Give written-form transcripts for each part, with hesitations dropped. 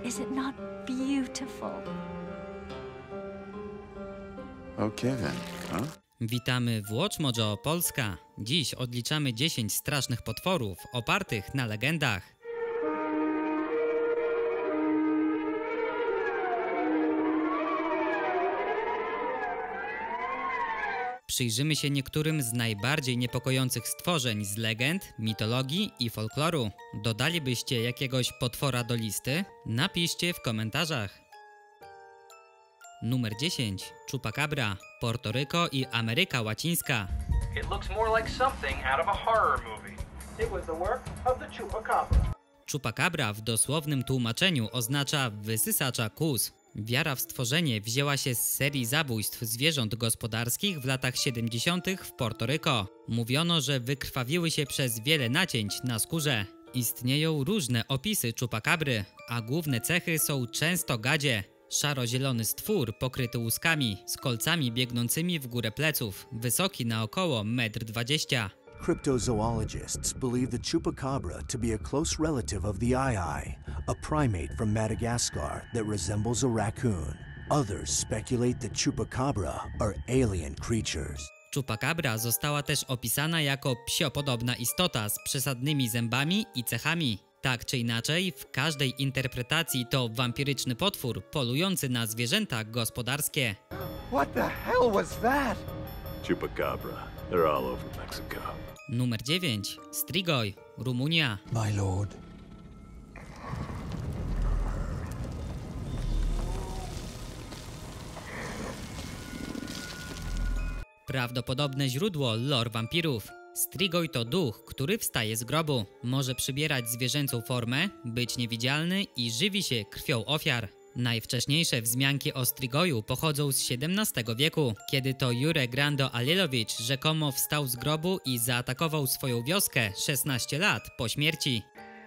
Is it not beautiful? Okay then, huh? Witamy w Watch Mojo Polska. Dziś odliczamy 10 strasznych potworów opartych na legendach. Przyjrzymy się niektórym z najbardziej niepokojących stworzeń z legend, mitologii i folkloru. Dodalibyście jakiegoś potwora do listy? Napiszcie w komentarzach. Numer 10. Chupacabra, Portoryko i Ameryka Łacińska. It looks more like something out of a horror movie. It was the work of the Chupacabra. Chupacabra w dosłownym tłumaczeniu oznacza wysysacza kóz. Wiara w stworzenie wzięła się z serii zabójstw zwierząt gospodarskich w latach 70. w Portoryko. Mówiono, że wykrwawiły się przez wiele nacięć na skórze. Istnieją różne opisy Chupacabry, a główne cechy są często gadzie. Szaro-zielony stwór pokryty łuskami, z kolcami biegnącymi w górę pleców, wysoki na około 1,20 m. Cryptozoologists believe the chupacabra to be a close relative of the aye-aye, a primate from Madagascar that resembles a raccoon. Others speculate that chupacabra are alien creatures. Chupacabra została też opisana jako psiopodobna istota z przesadnymi zębami i cechami. Tak czy inaczej, w każdej interpretacji to wampiryczny potwór polujący na zwierzęta gospodarskie. What the hell was that? Chupacabra. They're all over Mexico. Numer 9. Strigoi, Rumunia. My lord. Prawdopodobne źródło lore wampirów. Strigoi to duch, który wstaje z grobu. Może przybierać zwierzęcą formę, być niewidzialny i żywi się krwią ofiar. Najwcześniejsze wzmianki o Strigoju pochodzą z XVII wieku, kiedy to Jure Grando Alilowicz rzekomo wstał z grobu i zaatakował swoją wioskę 16 lat po śmierci.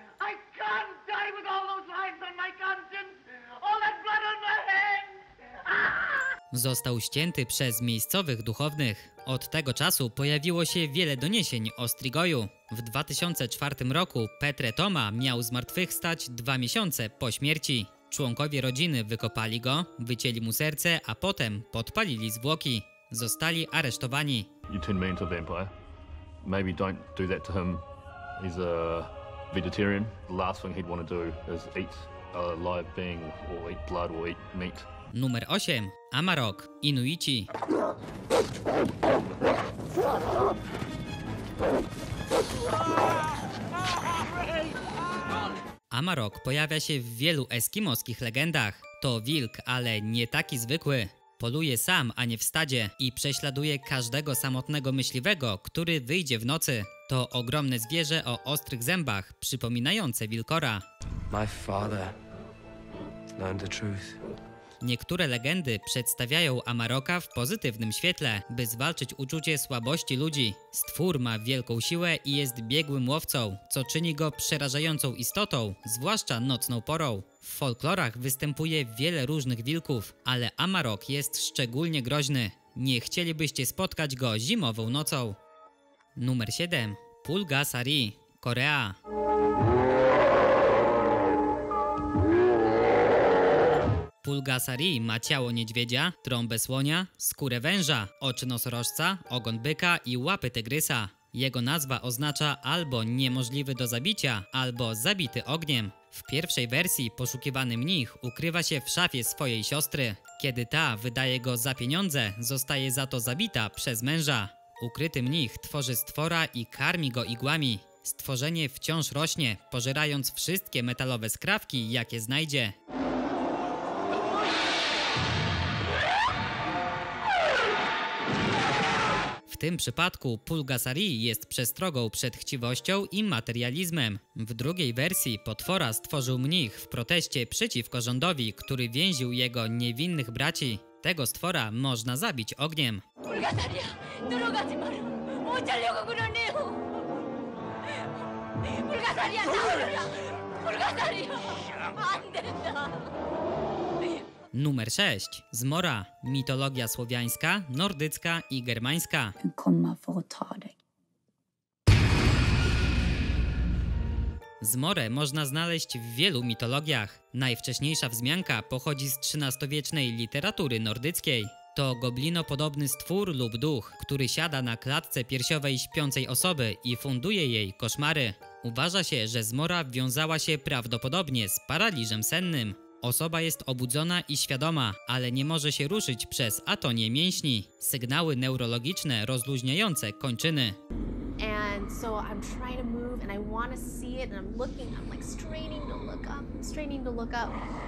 Został ścięty przez miejscowych duchownych. Od tego czasu pojawiło się wiele doniesień o Strigoju. W 2004 roku Petre Toma miał zmartwychwstać 2 miesiące po śmierci. Członkowie rodziny wykopali go, wycięli mu serce, a potem podpalili zwłoki. Zostali aresztowani. You turned me into a vampire. Maybe don't do that to him. He's a vegetarian. The last thing he'd want to do is eat a live being or eat blood or eat meat. Numer 8. Amarok, Inuici. Amarok pojawia się w wielu eskimoskich legendach. To wilk, ale nie taki zwykły. Poluje sam, a nie w stadzie i prześladuje każdego samotnego myśliwego, który wyjdzie w nocy. To ogromne zwierzę o ostrych zębach, przypominające wilkora. My father learned the truth. Niektóre legendy przedstawiają Amaroka w pozytywnym świetle, by zwalczyć uczucie słabości ludzi. Stwór ma wielką siłę i jest biegłym łowcą, co czyni go przerażającą istotą, zwłaszcza nocną porą. W folklorach występuje wiele różnych wilków, ale Amarok jest szczególnie groźny. Nie chcielibyście spotkać go zimową nocą. Numer 7. Pulga Sari, Korea. Pulga Sari ma ciało niedźwiedzia, trąbę słonia, skórę węża, oczy nosorożca, ogon byka i łapy tygrysa. Jego nazwa oznacza albo niemożliwy do zabicia, albo zabity ogniem. W pierwszej wersji poszukiwany mnich ukrywa się w szafie swojej siostry. Kiedy ta wydaje go za pieniądze, zostaje za to zabita przez męża. Ukryty mnich tworzy stwora i karmi go igłami. Stworzenie wciąż rośnie, pożerając wszystkie metalowe skrawki, jakie znajdzie. W tym przypadku Pulga Sari jest przestrogą przed chciwością i materializmem. W drugiej wersji potwora stworzył mnich w proteście przeciwko rządowi, który więził jego niewinnych braci. Tego stwora można zabić ogniem. Numer 6. Zmora. Mitologia słowiańska, nordycka i germańska. Zmorę można znaleźć w wielu mitologiach. Najwcześniejsza wzmianka pochodzi z XIII-wiecznej literatury nordyckiej. To goblinopodobny stwór lub duch, który siada na klatce piersiowej śpiącej osoby i funduje jej koszmary. Uważa się, że zmora wiązała się prawdopodobnie z paraliżem sennym. Osoba jest obudzona i świadoma, ale nie może się ruszyć przez atonię mięśni, sygnały neurologiczne rozluźniające kończyny. And so I'm trying to move and I want to see it and I'm looking, I'm like straining to look up.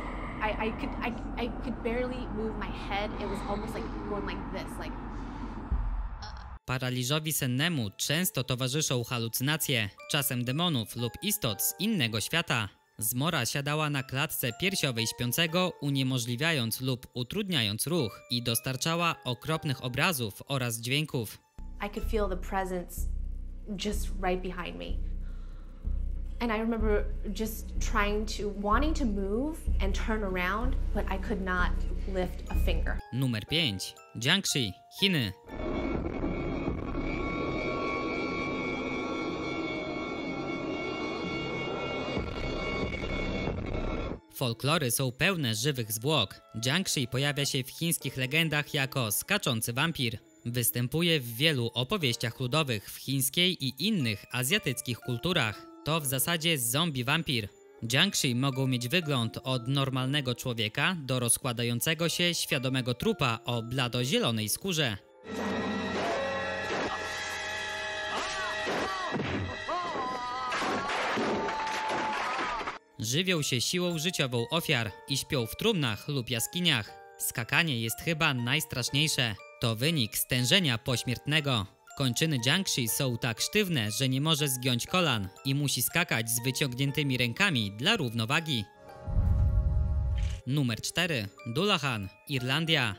I could barely move my head. It was almost like going like this, like Paraliżowi sennemu często towarzyszą halucynacje, czasem demonów lub istot z innego świata. Zmora siadała na klatce piersiowej śpiącego, uniemożliwiając lub utrudniając ruch i dostarczała okropnych obrazów oraz dźwięków. I could feel the presence just right behind me. And I remember just wanting to move and turn around, but I could not lift a finger. Numer 5. Jiangxi, Chiny. Folklory są pełne żywych zwłok. Jiangxi pojawia się w chińskich legendach jako skaczący wampir. Występuje w wielu opowieściach ludowych w chińskiej i innych azjatyckich kulturach. To w zasadzie zombie wampir. Jiangxi mogą mieć wygląd od normalnego człowieka do rozkładającego się świadomego trupa o blado-zielonej skórze. Żywią się siłą życiową ofiar i śpią w trumnach lub jaskiniach. Skakanie jest chyba najstraszniejsze. To wynik stężenia pośmiertnego. Kończyny Jiangxi są tak sztywne, że nie może zgiąć kolan i musi skakać z wyciągniętymi rękami dla równowagi. Numer 4. Dullahan, Irlandia.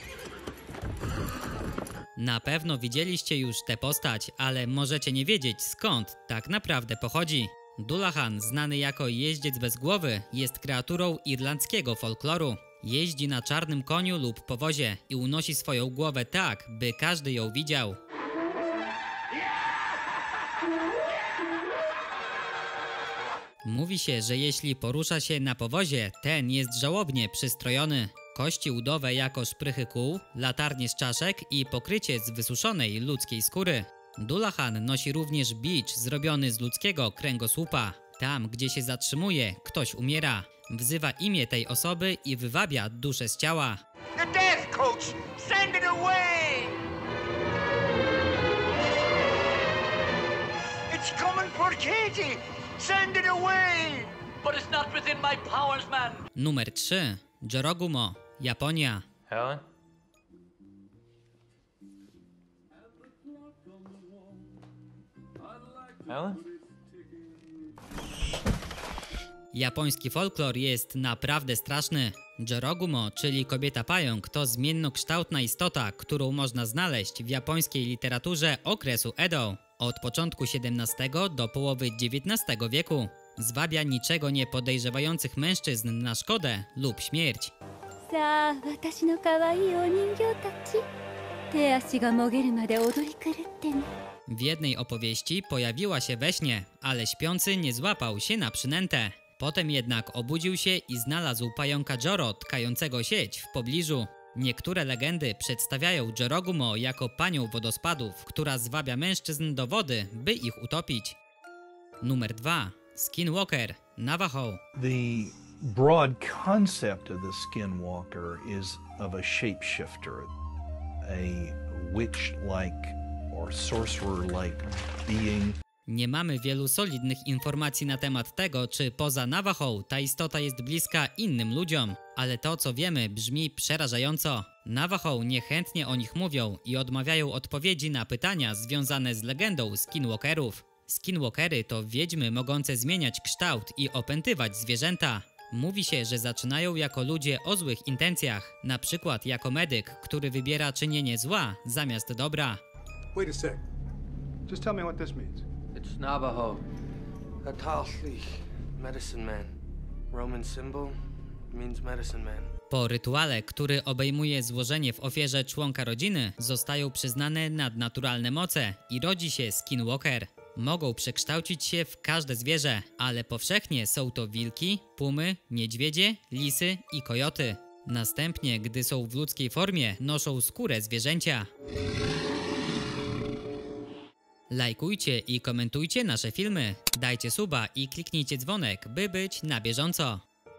Na pewno widzieliście już tę postać, ale możecie nie wiedzieć, skąd tak naprawdę pochodzi. Dullahan, znany jako jeździec bez głowy, jest kreaturą irlandzkiego folkloru. Jeździ na czarnym koniu lub powozie i unosi swoją głowę tak, by każdy ją widział. Mówi się, że jeśli porusza się na powozie, ten jest żałobnie przystrojony. Kości udowe jako szprychy kół, latarnie z czaszek i pokrycie z wysuszonej ludzkiej skóry. Dullahan nosi również bicz zrobiony z ludzkiego kręgosłupa. Tam, gdzie się zatrzymuje, ktoś umiera. Wzywa imię tej osoby i wywabia duszę z ciała. The death coach! Send it away! It's coming for Katie! Send it away! But it's not within my powers, man. Numer 3. Jorogumo, Japonia. Helen? Helen? Japoński folklor jest naprawdę straszny. Jorogumo, czyli kobieta pająk, to zmiennokształtna istota, którą można znaleźć w japońskiej literaturze okresu Edo. Od początku XVII do połowy XIX wieku. Zwabia niczego nie podejrzewających mężczyzn na szkodę lub śmierć. W jednej opowieści pojawiła się we śnie, ale śpiący nie złapał się na przynętę. Potem jednak obudził się i znalazł pająka Joro tkającego sieć w pobliżu. Niektóre legendy przedstawiają Jorogumo jako panią wodospadów, która zwabia mężczyzn do wody, by ich utopić. Numer 2. Skinwalker, Navajo. The broad concept of the skinwalker is of a shapeshifter, a witch-like or sorcerer-like being. Nie mamy wielu solidnych informacji na temat tego, czy poza Navajo ta istota jest bliska innym ludziom, ale to, co wiemy, brzmi przerażająco. Navajo niechętnie o nich mówią i odmawiają odpowiedzi na pytania związane z legendą skinwalkerów. Skinwalkery to wiedźmy mogące zmieniać kształt i opętywać zwierzęta. Mówi się, że zaczynają jako ludzie o złych intencjach, na przykład jako medyk, który wybiera czynienie zła zamiast dobra. Wait a sec. Just tell me what this means. It's Navajo. Atal'lich, medicine man. Roman symbol means medicine man. Po rytuale, który obejmuje złożenie w ofierze członka rodziny, zostają przyznane nadnaturalne moce i rodzi się Skinwalker. Mogą przekształcić się w każde zwierzę, ale powszechnie są to wilki, pumy, niedźwiedzie, lisy i kojoty. Następnie, gdy są w ludzkiej formie, noszą skórę zwierzęcia. Lajkujcie i komentujcie nasze filmy, dajcie suba i kliknijcie dzwonek, by być na bieżąco.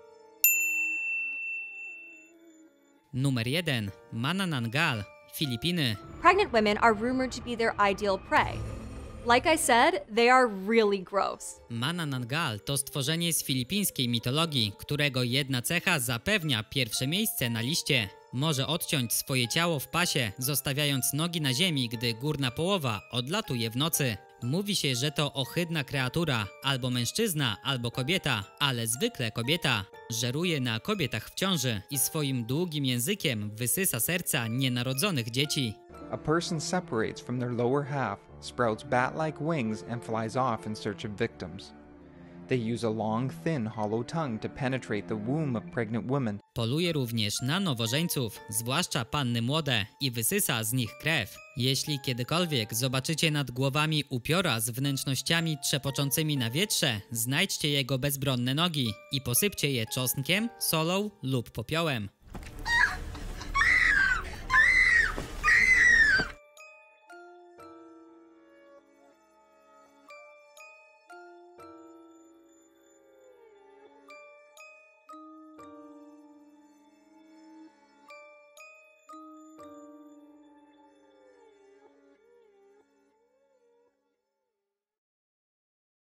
Numer 1. Manananggal, Filipiny. Pregnant women are rumored to be their ideal prey. Like I said, they are really gross. Manananggal to stworzenie z filipińskiej mitologii, którego jedna cecha zapewnia pierwsze miejsce na liście. Może odciąć swoje ciało w pasie, zostawiając nogi na ziemi, gdy górna połowa odlatuje w nocy. Mówi się, że to ohydna kreatura, albo mężczyzna, albo kobieta, ale zwykle kobieta. Żeruje na kobietach w ciąży i swoim długim językiem wysysa serca nienarodzonych dzieci. A person separates from their lower half, sprouts bat-like wings and flies off in search of victims. They use a long, thin, hollow tongue to penetrate the womb of pregnant women. Poluje również na nowożeńców, zwłaszcza panny młode, i wysysa z nich krew. Jeśli kiedykolwiek zobaczycie nad głowami upiora z wnętrznościami trzepoczącymi na wietrze, znajdźcie jego bezbronne nogi i posypcie je czosnkiem, solą lub popiołem.